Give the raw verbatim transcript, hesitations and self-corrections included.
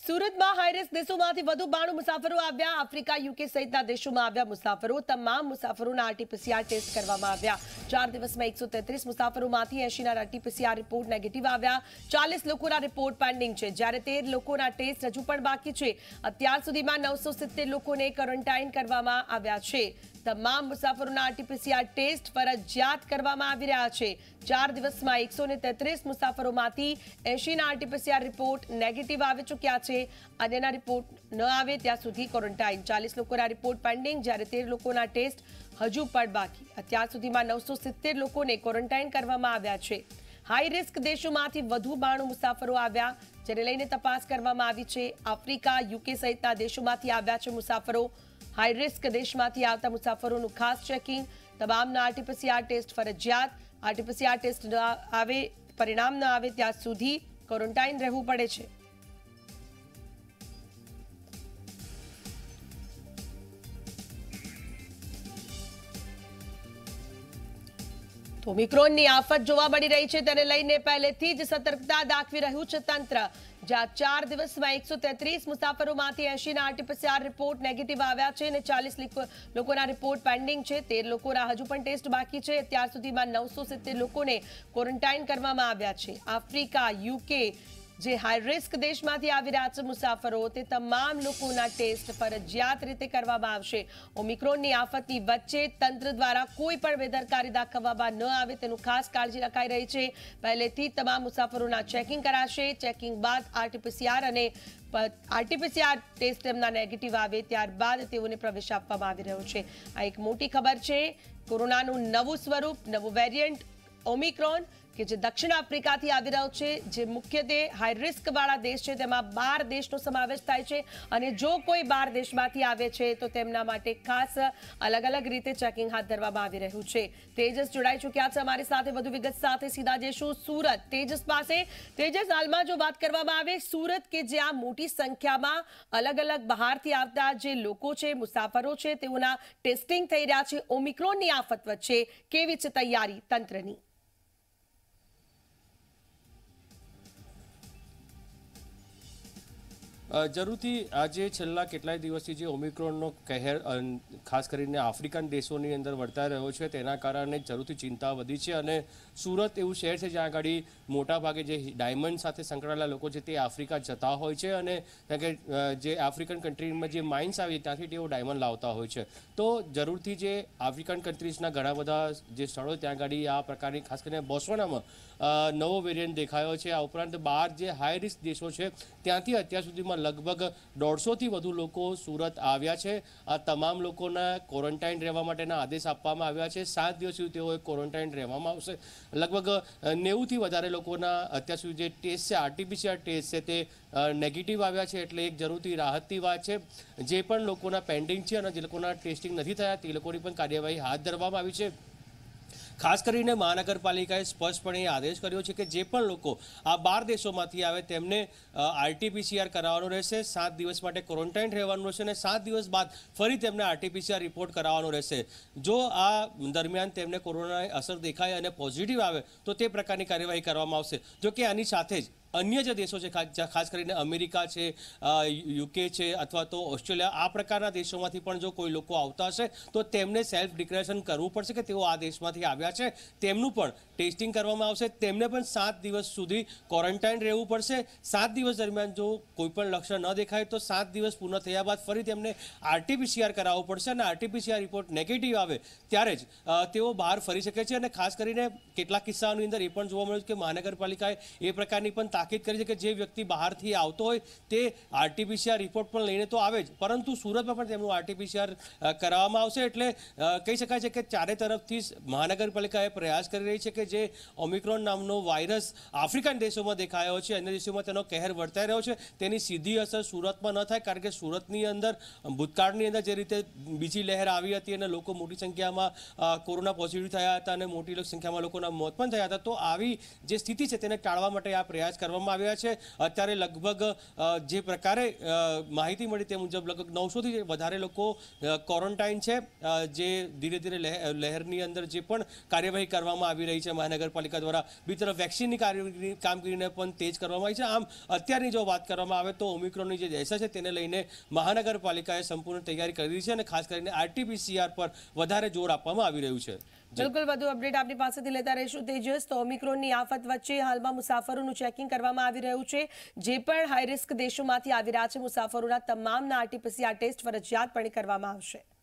સુરતમાં હાઈરિસ્ક દેશોમાંથી વધુ બાણું મુસાફરો આવ્યા। આફ્રિકા, યુકે સહિતના દેશોમાં આવ્યા મુસાફરો। તમામ મુસાફરોના આરટીપીસીઆર ટેસ્ટ કરવામાં આવ્યા। ચાર દિવસમાં એકસો તેત્રીસ મુસાફરોમાંથી એંશીના આરટીપીસીઆર રિપોર્ટ નેગેટિવ આવ્યા। ચાલીસ લોકોના રિપોર્ટ પેન્ડિંગ છે, જ્યારે તેર લોકોના ટેસ્ટ હજુ પણ બાકી છે। અત્યાર સુધીમાં નવસો સિત્તેર લોકોને ક્વોરન્ટાઇન કરવામાં આવ્યા છે। તમામ મુસાફરોના આરટીપીસીઆર ટેસ્ટ ફરજિયાત કરવામાં આવી રહ્યા છે। ચાર દિવસમાં એકસો તેત્રીસ મુસાફરોમાંથી એંશીના આરટીપીસીઆર રિપોર્ટ નેગેટિવ આવી ચૂક્યા છે। અન્યના રિપોર્ટ ન આવે ત્યાં સુધી ક્વોરન્ટાઇન। ચાલીસ લોકોના રિપોર્ટ પેન્ડિંગ, જ્યારે તેર લોકોના ટેસ્ટ હજુ પણ બાકી। અત્યાર સુધીમાં નવસો સિત્તેર લોકોને ક્વોરન્ટાઇન કરવામાં આવ્યા છે। હાઈ રિસ્ક દેશોમાંથી વધુ બાણું મુસાફરો આવ્યા, જેને લઈને તપાસ કરવામાં આવી છે। આફ્રિકા, યુકે સહિતના દેશોમાંથી આવ્યા છે મુસાફરો। હાઈ રિસ્ક દેશમાંથી આવતા મુસાફરોનું ખાસ ચેકિંગ। તમામના આરટીપીસીઆર ટેસ્ટ ફરજિયાત। આરટીપીસીઆર ટેસ્ટ ન આવે, પરિણામ ન આવે ત્યાં સુધી ક્વોરન્ટાઇન રહેવું પડે છે। તો ઓમિક્રોનની આફત જોવા મળી રહી છે, તેને લઈને પહેલેથી જ સતર્કતા દાખવી રહ્યું છે તંત્ર। જ્યાં ચાર દિવસમાં એકસો તેત્રીસ મુસાફરોમાંથી એંશીના આરટીપીસીઆર રિપોર્ટ નેગેટિવ આવ્યા છે અને ચાલીસ લોકોના રિપોર્ટ પેન્ડિંગ છે। તેર લોકોના હજુ પણ ટેસ્ટ બાકી છે। અત્યાર સુધીમાં નવસો સિત્તેર લોકોને ક્વોરન્ટાઇન કરવામાં આવ્યા છે। આફ્રિકા, યુકે જે હાઈ રિસ્ક દેશમાંથી આવી રહ્યા છે મુસાફરો, તે તમામ લોકોના ટેસ્ટ ફરજિયાત રીતે કરવામાં આવશે। ઓમિક્રોનની આફતની વચ્ચે તંત્ર દ્વારા કોઈ પણ બેદરકારી દાખવવામાં ન આવે તેનું ખાસ કાળજી રખાઈ રહી છે। પહેલેથી તમામ મુસાફરોના ચેકિંગ કરાશે। ચેકિંગ બાદ આરટીપીસીઆર અને આરટીપીસીઆર ટેસ્ટ તેમના નેગેટિવ આવે ત્યારબાદ તેઓને પ્રવેશ આપવામાં આવી રહ્યો છે। આ એક મોટી ખબર છે। કોરોનાનું નવું સ્વરૂપ, નવું વેરિયન્ટ ઓમિક્રોન કે જે દક્ષિણ આફ્રિકાથી આવી રહ્યો છે, જે મુખ્યત્વે હાઈ રિસ્ક વાળા દેશ છે, તેમાં બાર દેશનો સમાવેશ થાય છે। અને જો કોઈ બાર દેશમાંથી આવે છે તો તેમના માટે ખાસ અલગ અલગ રીતે ચેકિંગ હાથ ધરવામાં આવી રહ્યું છે। તેજસ જોડાઈ ચૂક્યા છે અમારી સાથે। વધુ વિગત સાથે સીધા જઈશું સુરત તેજસ પાસે। તેજસ, હાલમાં જો વાત કરવામાં આવે સુરત કે જ્યાં મોટી સંખ્યામાં અલગ અલગ બહારથી આવતા જે લોકો છે, મુસાફરો છે, તેઓના ટેસ્ટિંગ થઈ રહ્યા છે, ઓમિક્રોનની આફત વચ્ચે કેવી છે તૈયારી તંત્રની? જરૂરથી આજે છેલ્લા કેટલાય દિવસથી જે ઓમિક્રોનનો કહેર ખાસ કરીને આફ્રિકન દેશોની અંદર વર્તાઈ રહ્યો છે, તેના કારણે જરૂરથી ચિંતા વધી છે। અને સુરત એવું શહેર છે જ્યાં આગળ મોટાભાગે જે ડાયમંડ સાથે સંકળાયેલા લોકો છે તે આફ્રિકા જતા હોય છે, અને કારણ કે જે આફ્રિકન કન્ટ્રીમાં જે માઇન્સ આવી ત્યાંથી તેઓ ડાયમંડ લાવતા હોય છે। તો જરૂરથી જે આફ્રિકન કન્ટ્રીઝના ઘણા બધા જે સ્થળો ત્યાં આગળ આ પ્રકારની ખાસ કરીને બોસ્વાનામાં નવો વેરિયન્ટ દેખાયો છે। આ ઉપરાંત બહાર જે હાઈ રિસ્ક દેશો છે ત્યાંથી અત્યાર સુધીમાં લગભગ દોઢસોથી વધુ લોકો સુરત આવ્યા છે। આ તમામ લોકોના ક્વોરન્ટાઇન રહેવા માટેના આદેશ આપવામાં આવ્યા છે। સાત દિવસ સુધી તેઓએ ક્વોરન્ટાઇન રહેવામાં આવશે। લગભગ નેવુંથી વધારે લોકોના અત્યાર સુધી જે ટેસ્ટ છે, આરટીપીસીઆર ટેસ્ટ છે, તે નેગેટિવ આવ્યા છે, એટલે એક જરૂરથી રાહતની વાત છે। જે પણ લોકોના પેન્ડિંગ છે અને જે લોકોના ટેસ્ટિંગ નથી થયા તે લોકોની પણ કાર્યવાહી હાથ ધરવામાં આવી છે। ખાસ કરીને મહાનગરપાલિકાએ સ્પષ્ટપણે આદેશ કર્યો છે કે જે પણ લોકો આ બાર દેશોમાંથી આવે તેમને આરટીપીસીઆર કરાવવાનું રહેશે। સાત દિવસ માટે ક્વોરન્ટાઇન રહેવાનું રહેશે અને સાત દિવસ બાદ ફરી તેમને આરટીપીસીઆર રિપોર્ટ કરાવવાનો રહેશે। જો આ દરમિયાન તેમને કોરોનાની અસર દેખાય અને પોઝિટિવ આવે તો તે પ્રકારની કાર્યવાહી કરવામાં આવશે। જો કે આની સાથે જ અન્ય જે દેશો છે, ખાસ કરીને અમેરિકા છે, યુકે છે અથવા તો ઓસ્ટ્રેલિયા, આ પ્રકારના દેશોમાંથી પણ જો કોઈ લોકો આવતા હશે તો તેમને સેલ્ફ ડિક્લેરેશન કરવું પડશે કે તેઓ આ દેશમાંથી આવ્યા છે। તેમનું પણ ટેસ્ટિંગ કરવામાં આવશે। તેમને પણ સાત દિવસ સુધી ક્વોરન્ટાઇન રહેવું પડશે। સાત દિવસ દરમિયાન જો કોઈ પણ લક્ષણ ન દેખાય તો સાત દિવસ પૂર્ણ થયા બાદ ફરી તેમને આરટીપીસીઆર કરાવવું પડશે અને આરટીપીસીઆર રિપોર્ટ નેગેટિવ આવે ત્યારે જ તેઓ બહાર ફરી શકે છે। અને ખાસ કરીને કેટલાક કિસ્સાઓની અંદર એ પણ જોવા મળ્યું કે મહાનગરપાલિકાએ એ પ્રકારની પણ તાકીદ કરી છે કે જે વ્યક્તિ બહારથી આવતો હોય તે આરટીપીસીઆર રિપોર્ટ પણ લઈને તો આવે જ, પરંતુ સુરતમાં પણ તેમનું આરટીપીસીઆર કરાવવામાં આવશે। એટલે કહી શકાય છે કે ચારે તરફથી મહાનગરપાલિકાએ પ્રયાસ કરી રહી છે કે જે ઓમિક્રોન નામનો વાયરસ આફ્રિકન દેશોમાં દેખાયો છે, અન્ય દેશોમાં તેનો કહેર વર્તાઈ રહ્યો છે, તેની સીધી અસર સુરતમાં ન થાય। કારણ કે સુરતની અંદર ભૂતકાળની અંદર જે રીતે બીજી લહેર આવી હતી અને લોકો મોટી સંખ્યામાં કોરોના પોઝિટિવ થયા હતા અને મોટી સંખ્યામાં લોકોના મોત પણ થયા હતા, તો આવી જે સ્થિતિ છે તેને ટાળવા માટે આ પ્રયાસ કરવા કરવામાં આવ્યા છે। અત્યારે લગભગ જે પ્રકારે માહિતી મળી તે મુજબ લગભગ નવસોથી વધારે લોકો ક્વોરન્ટાઇન છે, જે ધીરે ધીરે લહેરની અંદર જે પણ કાર્યવાહી કરવામાં આવી રહી છે મહાનગરપાલિકા દ્વારા, બીજી તરફ વેક્સિનની કામગીરીને પણ તેજ કરવામાં આવી છે। આમ અત્યારની જો વાત કરવામાં આવે તો ઓમિક્રોનની જે દહેશત છે તેને લઈને મહાનગરપાલિકાએ સંપૂર્ણ તૈયારી કરી છે અને ખાસ કરીને આરટીપીસીઆર પર વધારે જોર આપવામાં આવી રહ્યું છે। બિલકુલ, વધુ અપડેટ આપની પાસેથી લેતા રહીશું તેજસ। તો ઓમિક્રોનની આફત વચ્ચે હાલમાં મુસાફરોનું ચેકિંગ કરવામાં આવી રહ્યું છે। જે પણ હાઈ રિસ્ક દેશોમાંથી આવી રહ્યા છે મુસાફરોના તમામના આરટીપીસીઆર ટેસ્ટ ફરજિયાતપણે કરવામાં આવશે।